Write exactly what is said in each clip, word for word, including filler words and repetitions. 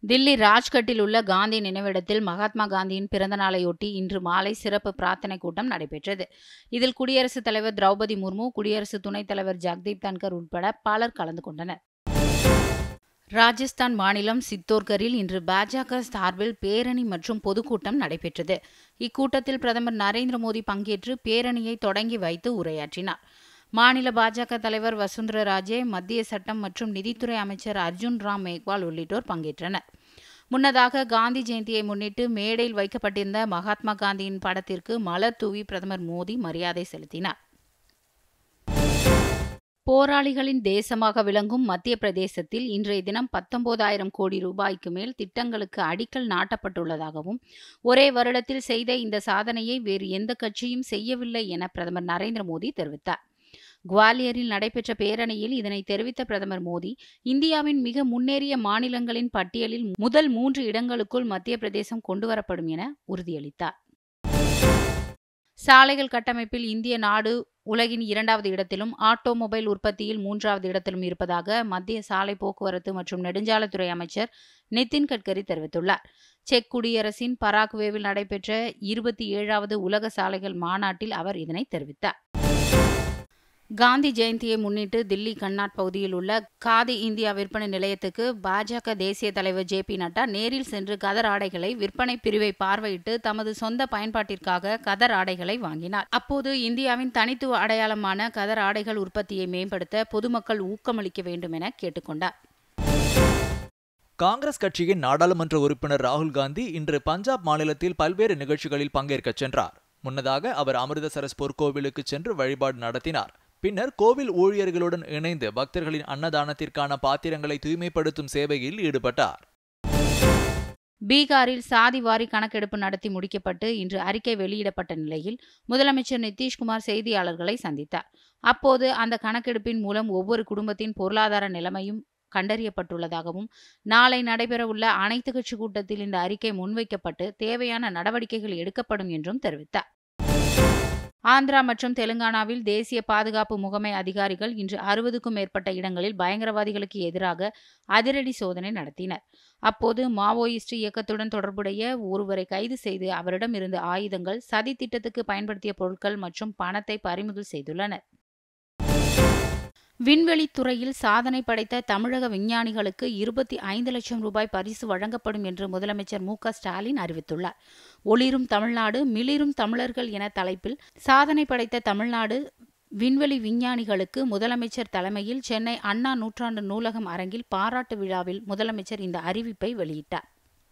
தில்லி ராஜ்கட்டில் உள்ள காந்தி நினைவிடத்தில் மகாத்மா காந்தியின் பிறந்த நாளையொட்டி இன்று மாலை சிறப்பு பிரார்த்தனை கூட்டம் நடைபெற்றது. இதில் குடியரசுத் தலைவர் திரௌபதி முர்மு, குடியரசு துணைத் தலைவர் ஜெகதீப் தன்கர் உட்பட பலர் கலந்து கொண்டனர். ராஜஸ்தான் மாநிலம் சித்தோர்கரில் இன்று பாஜக சார்பில் பேரணி மற்றும் பொதுக்கூட்டம் நடைபெற்றது. இக்கூட்டத்தில் பிரதமர் நரேந்திர மோடி பங்கேற்று பேரணியை தொடங்கி வைத்து உரையாற்றினார். மாநில பாஜக தலைவர் வசுந்தரா ராஜே, மத்திய சட்டம் மற்றும் நிதித்துறை அமைச்சர் அர்ஜுன் ராம் மேக்வால் உள்ளிட்டோர் பங்கேற்றனர். முன்னதாக காந்தி ஜெயந்தியை முன்னிட்டு மேடையில் வைக்கப்பட்டிருந்த மகாத்மா காந்தியின் படத்திற்கு மலர் தூவி பிரதமர் மோடி மரியாதை செலுத்தினார். போராளிகளின் தேசமாக விளங்கும் மத்திய பிரதேசத்தில் இன்றைய தினம் பத்தொன்பதாயிரம் கோடி ரூபாய்க்கு மேல் திட்டங்களுக்கு அடிக்கல் நாட்டப்பட்டுள்ளதாகவும், ஒரே வருடத்தில் செய்த இந்த சாதனையை வேறு எந்த கட்சியும் செய்யவில்லை என பிரதமர் நரேந்திர மோடி தெரிவித்தார். குவாலியரில் நடைபெற்ற பேரணியில் இதனை தெரிவித்த பிரதமர் மோடி, இந்தியாவின் மிக முன்னேறிய மாநிலங்களின் பட்டியலில் முதல் மூன்று இடங்களுக்குள் மத்திய பிரதேசம் கொண்டுவரப்படும் என உறுதியளித்தார். சாலைகள் கட்டமைப்பில் இந்திய நாடு உலகின் இரண்டாவது இடத்திலும், ஆட்டோமொபைல் உற்பத்தியில் மூன்றாவது இடத்திலும் இருப்பதாக மத்திய சாலை போக்குவரத்து மற்றும் நெடுஞ்சாலைத்துறை அமைச்சர் நிதின் கட்கரி தெரிவித்துள்ளார். செக் குடியரசின் பராகுவேவில் நடைபெற்ற இருபத்தி ஏழாவது உலக சாலைகள் மாநாட்டில் அவர் இதனை தெரிவித்தார். காந்தி ஜெயந்தியை முன்னிட்டு தில்லி கன்னாட் பகுதியில் உள்ள காதி இந்தியா விற்பனை நிலையத்துக்கு பாஜக தேசிய தலைவர் ஜே பி நட்டா நேரில் சென்று கதர் ஆடைகளை விற்பனை பிரிவை பார்வையிட்டு தமது சொந்த பயன்பாட்டிற்காக கதர் ஆடைகளை வாங்கினார். அப்போது இந்தியாவின் தனித்துவ அடையாளமான கதர் ஆடைகள் உற்பத்தியை மேம்படுத்த பொதுமக்கள் ஊக்கமளிக்க வேண்டும் என கேட்டுக்கொண்டார். காங்கிரஸ் கட்சியின் நாடாளுமன்ற உறுப்பினர் ராகுல் காந்தி இன்று பஞ்சாப் மாநிலத்தில் பல்வேறு நிகழ்ச்சிகளில் பங்கேற்க சென்றார். முன்னதாக அவர் அமிர்தசரஸ் பொற்கோவிலுக்கு சென்று வழிபாடு நடத்தினார். பின்னர் கோவில் ஊழியர்களுடன் இணைந்து பக்தர்களின் அன்னதானத்திற்கான பாத்திரங்களை தூய்மைப்படுத்தும் சேவையில் ஈடுபட்டார். பீகாரில் சாதிவாரி கணக்கெடுப்பு நடத்தி முடிக்கப்பட்டு இன்று அறிக்கை வெளியிடப்பட்ட நிலையில் முதலமைச்சர் நிதிஷ்குமார் செய்தியாளர்களை சந்தித்தார். அப்போது அந்த கணக்கெடுப்பின் மூலம் ஒவ்வொரு குடும்பத்தின் பொருளாதார நிலைமையும் கண்டறியப்பட்டுள்ளதாகவும், நாளை நடைபெறவுள்ள அனைத்து கட்சி கூட்டத்தில் இந்த அறிக்கை முன்வைக்கப்பட்டு தேவையான நடவடிக்கைகள் எடுக்கப்படும் என்றும் தெரிவித்தார். ஆந்திரா மற்றும் தெலுங்கானாவில் தேசிய பாதுகாப்பு முகமை அதிகாரிகள் இன்று அறுபதுக்கும் மேற்பட்ட இடங்களில் பயங்கரவாதிகளுக்கு எதிராக அதிரடி சோதனை நடத்தினர். அப்போது மாவோயிஸ்ட் இயக்கத்துடன் தொடர்புடைய ஒருவரை கைது செய்து அவரிடம் இருந்த ஆயுதங்கள், சதி திட்டத்துக்கு பயன்படுத்திய பொருட்கள் மற்றும் பணத்தை பறிமுதல் செய்துள்ளனர். விண்வெளித்துறையில் சாதனை படைத்த தமிழக விஞ்ஞானிகளுக்கு இருபத்தி ஐந்து லட்சம் ரூபாய் பரிசு வழங்கப்படும் என்று முதலமைச்சர் மு க ஸ்டாலின் அறிவித்துள்ளார். ஒளிரும் தமிழ்நாடு மிளிரும் தமிழர்கள் என தலைப்பில் சாதனை படைத்த தமிழ்நாடு விண்வெளி விஞ்ஞானிகளுக்கு முதலமைச்சர் தலைமையில் சென்னை அண்ணா நூற்றாண்டு நூலகம் அரங்கில் பாராட்டு விழாவில் முதலமைச்சர் இந்த அறிவிப்பை வெளியிட்டார்.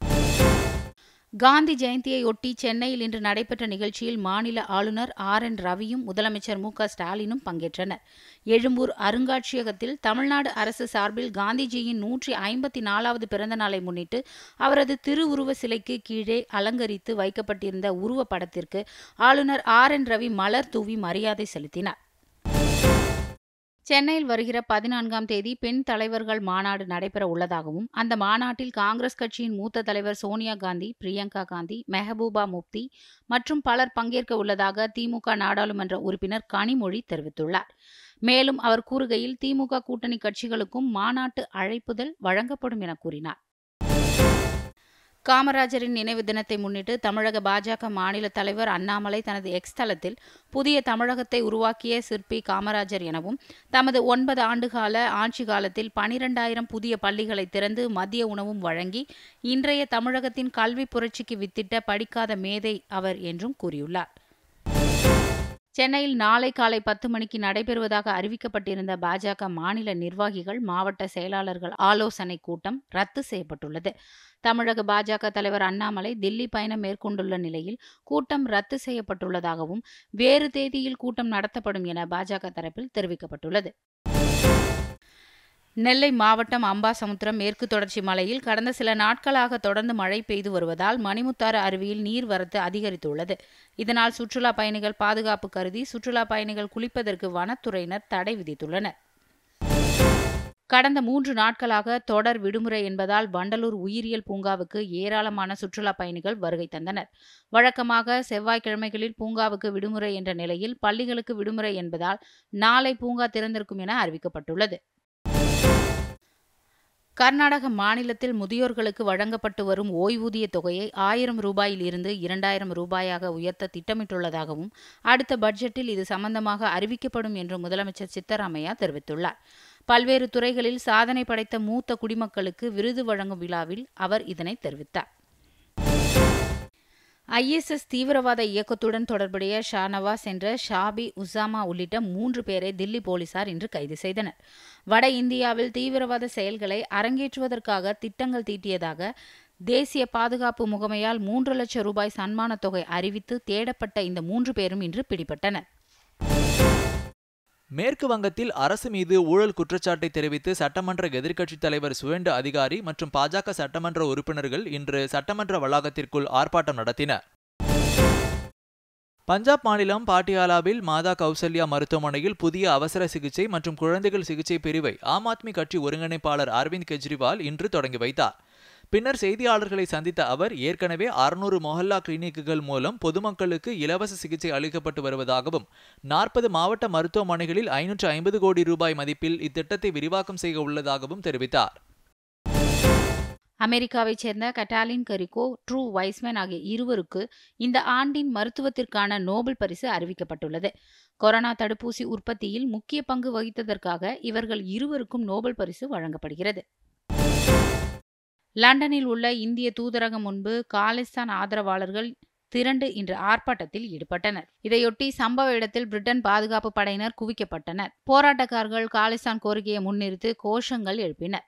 காந்தி ஜெயந்தியையொட்டி சென்னையில் இன்று நடைபெற்ற நிகழ்ச்சியில் மாநில ஆளுநர் ஆர் என் ரவியும் முதலமைச்சர் மு க ஸ்டாலினும் பங்கேற்றனர். எழும்பூர் அருங்காட்சியகத்தில் தமிழ்நாடு அரசு சார்பில் காந்திஜியின் நூற்றி ஐம்பத்தி நாலாவது பிறந்த நாளை முன்னிட்டு அவரது திருவுருவ சிலைக்கு கீழே அலங்கரித்து வைக்கப்பட்டிருந்த உருவ படத்திற்கு ஆளுநர் ஆர் என் ரவி மலர் தூவி மரியாதை செலுத்தினார். சென்னையில் வருகிற பதினான்காம் தேதி பெண் தலைவர்கள் மாநாடு நடைபெற உள்ளதாகவும், அந்த மாநாட்டில் காங்கிரஸ் கட்சியின் மூத்த தலைவர் சோனியா காந்தி, பிரியங்கா காந்தி, மெஹபூபா முப்தி மற்றும் பலர் பங்கேற்க உள்ளதாக திமுக நாடாளுமன்ற உறுப்பினர் கனிமொழி தெரிவித்துள்ளார். மேலும் அவர் கூறுகையில், திமுக கூட்டணி கட்சிகளுக்கும் மாநாட்டு அழைப்புதல் வழங்கப்படும் என கூறினார். காமராஜரின் நினைவு தினத்தை முன்னிட்டு தமிழக பாஜக மாநில தலைவர் அண்ணாமலை தனது எக்ஸ் தளத்தில் புதிய தமிழகத்தை உருவாக்கிய சிற்பி காமராஜர் எனவும், தமது ஒன்பது ஆண்டுகால ஆட்சி காலத்தில் பனிரெண்டாயிரம் புதிய பள்ளிகளை திறந்து மதிய உணவும் வழங்கி இன்றைய தமிழகத்தின் கல்வி புரட்சிக்கு வித்திட்ட படிக்காத மேதை அவர் என்றும் கூறியுள்ளார். சென்னையில் நாளை காலை பத்து மணிக்கு நடைபெறுவதாக அறிவிக்கப்பட்டிருந்த பாஜக மாநில நிர்வாகிகள், மாவட்ட செயலாளர்கள் ஆலோசனை கூட்டம் ரத்து செய்யப்பட்டுள்ளது. தமிழக பாஜக தலைவர் அண்ணாமலை தில்லி பயணம் மேற்கொண்டுள்ள நிலையில் கூட்டம் ரத்து செய்யப்பட்டுள்ளதாகவும், வேறு தேதியில் கூட்டம் நடத்தப்படும் என பாஜக தரப்பில் தெரிவிக்கப்பட்டுள்ளது. நெல்லை மாவட்டம் அம்பாசமுத்திரம் மேற்கு தொடர்ச்சி மலையில் கடந்த சில நாட்களாக தொடர்ந்து மழை பெய்து வருவதால் மணிமுத்தாறு அருவியில் நீர்வரத்து அதிகரித்துள்ளது. இதனால் சுற்றுலா பயணிகள் பாதுகாப்பு கருதி சுற்றுலா பயணிகள் குளிப்பதற்கு வனத்துறையினர் தடை விதித்துள்ளனர். கடந்த மூன்று நாட்களாக தொடர் விடுமுறை என்பதால் வண்டலூர் உயிரியல் பூங்காவுக்கு ஏராளமான சுற்றுலா பயணிகள் வருகை தந்தனர். வழக்கமாக செவ்வாய்க்கிழமைகளில் பூங்காவுக்கு விடுமுறை என்ற நிலையில் பள்ளிகளுக்கு விடுமுறை என்பதால் நாளை பூங்கா திறந்திருக்கும் என அறிவிக்கப்பட்டுள்ளது. கர்நாடக மாநிலத்தில் முதியோர்களுக்கு வழங்கப்பட்டு வரும் ஓய்வூதிய தொகையை ஆயிரம் ரூபாயில் இருந்து இரண்டாயிரம் ரூபாயாக உயர்த்த திட்டமிட்டுள்ளதாகவும் அடுத்த பட்ஜெட்டில் இது சம்பந்தமாக அறிவிக்கப்படும் என்று முதலமைச்சர் சித்தராமையா தெரிவித்துள்ளார். பல்வேறு துறைகளில் சாதனை படைத்த மூத்த குடிமக்களுக்கு விருது வழங்கும் விழாவில் அவர் இதனை தெரிவித்தார். ஐ எஸ் எஸ் தீவிரவாத இயக்கத்துடன் தொடர்புடைய ஷாநவாஸ் என்ற ஷாபி உசாமா உள்ளிட்ட மூன்று பேரை தில்லி போலீசார் இன்று கைது செய்தனர். வட இந்தியாவில் தீவிரவாத செயல்களை அரங்கேற்றுவதற்காக திட்டங்கள் தீட்டியதாக தேசிய பாதுகாப்பு முகமையால் மூன்று லட்சம் ரூபாய் சன்மானத் தொகை அறிவித்து தேடப்பட்ட இந்த மூன்று பேரும் இன்று பிடிபட்டனர். மேற்கு வங்கத்தில் அரசு மீது ஊழல் குற்றச்சாட்டை தெரிவித்து சட்டமன்ற எதிர்க்கட்சித் தலைவர் சுவேண்டு அதிகாரி மற்றும் பாஜக சட்டமன்ற உறுப்பினர்கள் இன்று சட்டமன்ற வளாகத்திற்குள் ஆர்ப்பாட்டம் நடத்தினர். பஞ்சாப் மாநிலம் பாட்டியாலாவில் மாதா கௌசல்யா மருத்துவமனையில் புதிய அவசர சிகிச்சை மற்றும் குழந்தைகள் சிகிச்சை பிரிவை ஆம் ஆத்மி கட்சி ஒருங்கிணைப்பாளர் அரவிந்த் கெஜ்ரிவால் இன்று தொடங்கி வைத்தார். பின்னர் செய்தியாளர்களை சந்தித்த அவர் ஏற்கனவே அறுநூறு மொஹல்லா கிளினிக்குகள் மூலம் பொதுமக்களுக்கு இலவச சிகிச்சை அளிக்கப்பட்டு வருவதாகவும் நாற்பது மாவட்ட மருத்துவமனைகளில் ஐநூற்று ஐம்பது கோடி ரூபாய் மதிப்பில் இத்திட்டத்தை விரிவாக்கம் செய்ய உள்ளதாகவும் தெரிவித்தார். அமெரிக்காவைச் சேர்ந்த கட்டாலின் கரிகோ, ட்ரூ வைஸ்மேன் ஆகிய இருவருக்கு இந்த ஆண்டின் மருத்துவத்திற்கான நோபல் பரிசு அறிவிக்கப்பட்டுள்ளது. கொரோனா தடுப்பூசி உற்பத்தியில் முக்கிய பங்கு வகித்ததற்காக இவர்கள் இருவருக்கும் நோபல் பரிசு வழங்கப்படுகிறது. லண்டனில் உள்ள இந்திய தூதரகம் முன்பு காலிஸ்தான் ஆதரவாளர்கள் திரண்டு இன்று ஆர்ப்பாட்டத்தில் ஈடுபட்டனர். இதையொட்டி சம்பவ இடத்தில் பிரிட்டன் பாதுகாப்பு படையினர் குவிக்கப்பட்டனர். போராட்டக்காரர்கள் காலிஸ்தான் கோரிக்கையை முன்னிறுத்தி கோஷங்கள் எழுப்பினர்.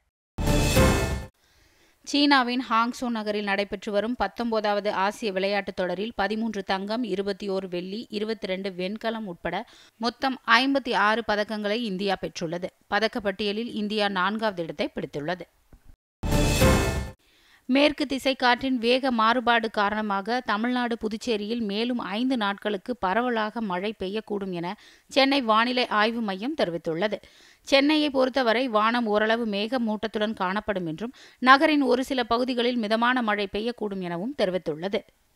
சீனாவின் ஹாங்சோ நகரில் நடைபெற்று வரும் பத்தொன்பதாவது ஆசிய விளையாட்டுத் தொடரில் பதிமூன்று தங்கம், இருபத்தி ஓரு வெள்ளி, இருபத்தி இரண்டு வெண்கலம் உட்பட மொத்தம் ஐம்பத்தி ஆறு பதக்கங்களை இந்தியா பெற்றுள்ளது. பதக்கப்பட்டியலில் இந்தியா நான்காவது இடத்தை பிடித்துள்ளது. மேற்கு திசை காற்றின் வேக மாறுபாடு காரணமாக தமிழ்நாடு, புதுச்சேரியில் மேலும் ஐந்து நாட்களுக்கு பரவலாக மழை பெய்யக்கூடும் என சென்னை வானிலை ஆய்வு மையம் தெரிவித்துள்ளது. சென்னையை பொறுத்தவரை வானம் ஓரளவு மேகமூட்டத்துடன் காணப்படும் என்றும் நகரின் ஒரு சில பகுதிகளில் மிதமான மழை பெய்யக்கூடும் எனவும் தெரிவித்துள்ளது.